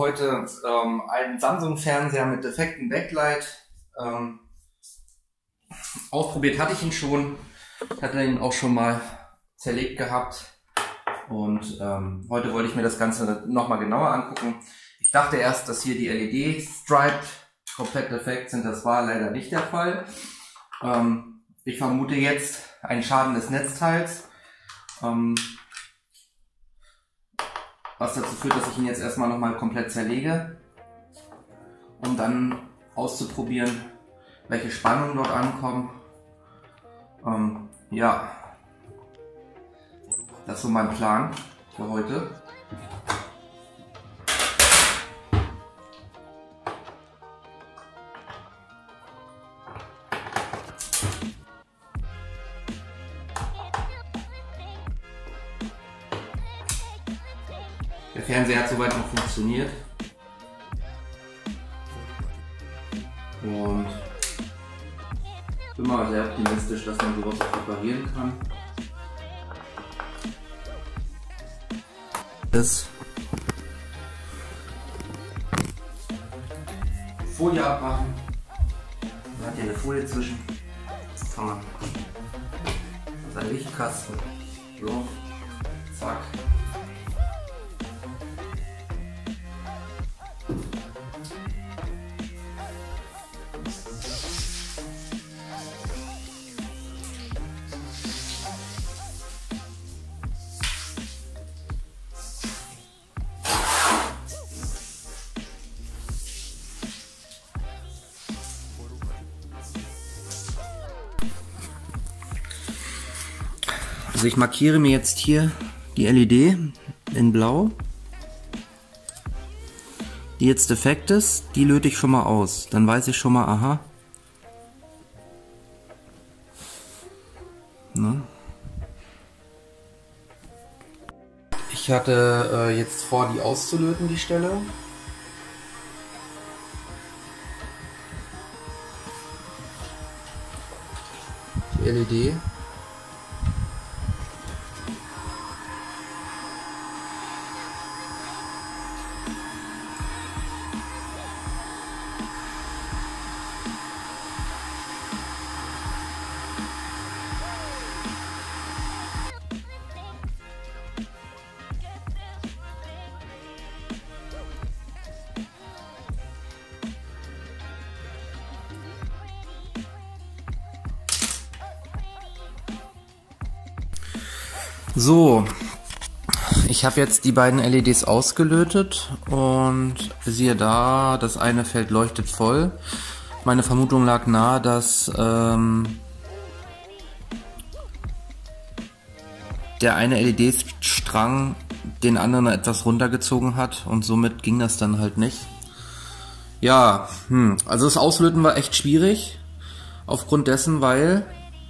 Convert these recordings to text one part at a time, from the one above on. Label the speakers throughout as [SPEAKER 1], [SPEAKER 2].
[SPEAKER 1] heute einen Samsung-Fernseher mit defektem Backlight. Ausprobiert hatte ich ihn schon. Ich hatte ihn auch schon mal zerlegt gehabt. Und heute wollte ich mir das Ganze nochmal genauer angucken. Ich dachte erst, dass hier die LED-Stripe komplett defekt sind. Das war leider nicht der Fall. Ich vermute jetzt einen Schaden des Netzteils. Was dazu führt, dass ich ihn jetzt erstmal nochmal komplett zerlege, um dann auszuprobieren, welche Spannungen dort ankommen. Ja, das ist so mein Plan für heute. Der Fernseher hat soweit noch funktioniert und bin mal sehr optimistisch, dass man sowas auch reparieren kann. Das Folie abmachen, da hat hier eine Folie zwischen. Fangen wir an. Das ist ein Lichtkasten. So, zack. Also ich markiere mir jetzt hier die LED in blau, die jetzt defekt ist, die löte ich schon mal aus. Dann weiß ich schon mal, aha. Ne? Ich hatte jetzt vor, die auszulöten, die Stelle. Die LED. So, ich habe jetzt die beiden LEDs ausgelötet und siehe da, das eine Feld leuchtet voll. Meine Vermutung lag nahe, dass der eine LED-Strang den anderen etwas runtergezogen hat und somit ging das dann halt nicht. Ja, also das Auslöten war echt schwierig, aufgrund dessen, weil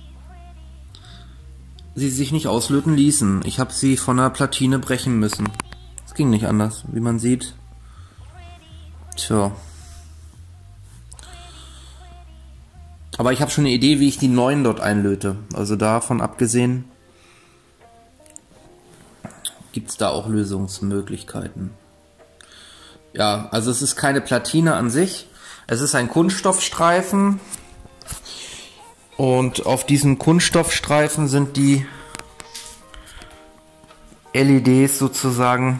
[SPEAKER 1] sie sich nicht auslöten ließen. Ich habe sie von der Platine brechen müssen. Es ging nicht anders, wie man sieht. Tja. Aber ich habe schon eine Idee, wie ich die neuen dort einlöte. Also davon abgesehen gibt es da auch Lösungsmöglichkeiten. Ja, also es ist keine Platine an sich. Es ist ein Kunststoffstreifen. Und auf diesen Kunststoffstreifen sind die LEDs sozusagen,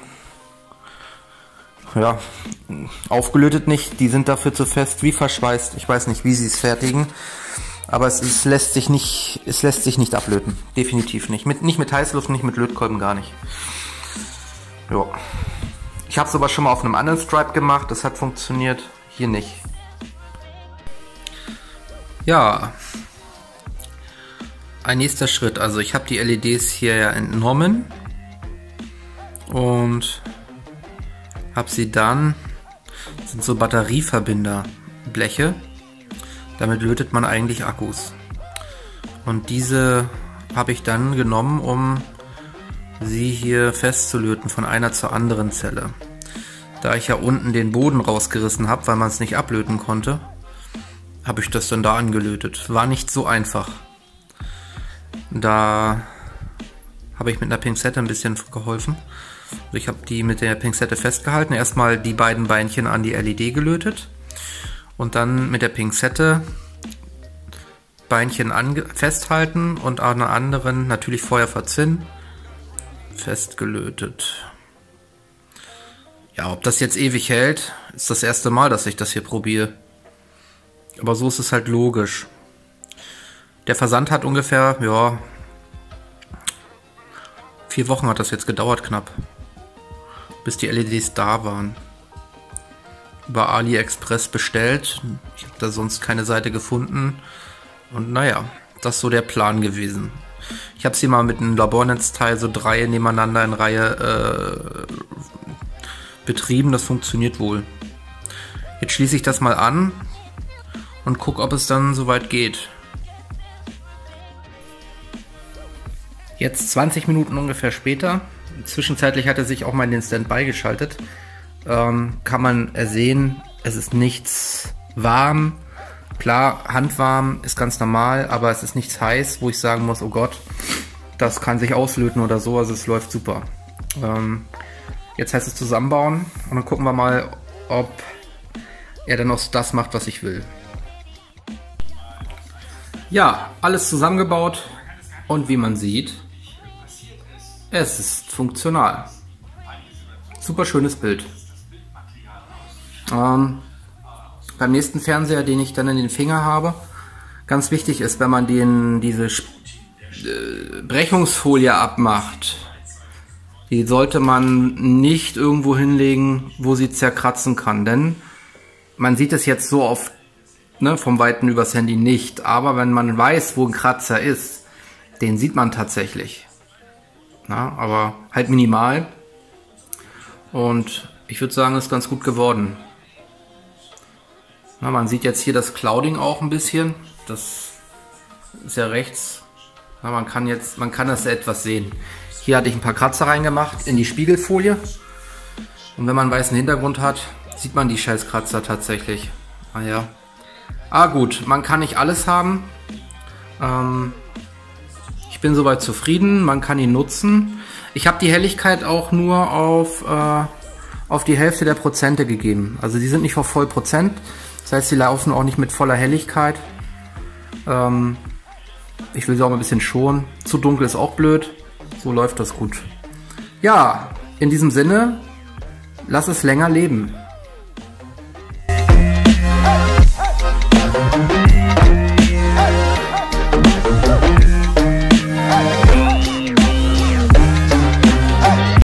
[SPEAKER 1] ja, aufgelötet nicht. Die sind dafür zu fest wie verschweißt. Ich weiß nicht, wie sie es fertigen, aber es lässt sich nicht ablöten. Definitiv nicht. Nicht mit Heißluft, nicht mit Lötkolben, gar nicht. Jo. Ich habe es aber schon mal auf einem anderen Stripe gemacht. Das hat funktioniert. Hier nicht. Ja. Ein nächster Schritt, also ich habe die LEDs hier ja entnommen und habe sie dann, das sind so Batterieverbinderbleche, damit lötet man eigentlich Akkus. Und diese habe ich dann genommen, um sie hier festzulöten von einer zur anderen Zelle. Da ich ja unten den Boden rausgerissen habe, weil man es nicht ablöten konnte, habe ich das dann da angelötet. War nicht so einfach. Da habe ich mit einer Pinzette ein bisschen geholfen. Also ich habe die mit der Pinzette festgehalten. Erstmal die beiden Beinchen an die LED gelötet und dann mit der Pinzette Beinchen festhalten und an einer anderen, natürlich vorher verzinnen, festgelötet. Ja, ob das jetzt ewig hält, ist das erste Mal, dass ich das hier probiere. Aber so ist es halt logisch. Der Versand hat ungefähr, ja, 4 Wochen hat das jetzt gedauert knapp, bis die LEDs da waren. Über AliExpress bestellt. Ich habe da sonst keine Seite gefunden. Und naja, das ist so der Plan gewesen. Ich habe sie mal mit einem Labornetzteil so 3 nebeneinander in Reihe betrieben. Das funktioniert wohl. Jetzt schließe ich das mal an und gucke, ob es dann soweit geht. Jetzt 20 Minuten ungefähr später, zwischenzeitlich hat er sich auch mal in den Standby geschaltet, kann man sehen, es ist nichts warm. Klar, handwarm ist ganz normal, aber es ist nichts heiß, wo ich sagen muss, oh Gott, das kann sich auslöten oder so, also es läuft super. Jetzt heißt es zusammenbauen und dann gucken wir mal, ob er dann auch das macht, was ich will. Ja, alles zusammengebaut und wie man sieht, es ist funktional. Super schönes Bild. Beim nächsten Fernseher, den ich dann in den Finger habe, ganz wichtig ist, wenn man diese Brechungsfolie abmacht, die sollte man nicht irgendwo hinlegen, wo sie zerkratzen kann, denn man sieht es jetzt so oft, ne, vom Weiten übers Handy nicht, aber wenn man weiß, wo ein Kratzer ist, den sieht man tatsächlich. Na, aber halt minimal. Und ich würde sagen, ist ganz gut geworden. Na, man sieht jetzt hier das Clouding auch ein bisschen. Das ist ja rechts. Na, man kann das etwas sehen. Hier hatte ich ein paar Kratzer reingemacht in die Spiegelfolie. Und wenn man einen weißen Hintergrund hat, sieht man die scheiß Kratzer tatsächlich. Ah ja. Ah gut, man kann nicht alles haben. Ich bin soweit zufrieden, man kann ihn nutzen. Ich habe die Helligkeit auch nur auf die Hälfte der Prozente gegeben. Also die sind nicht auf voll Prozent. Das heißt, sie laufen auch nicht mit voller Helligkeit. Ich will sie auch mal ein bisschen schonen. Zu dunkel ist auch blöd. So läuft das gut. Ja, in diesem Sinne, lass es länger leben.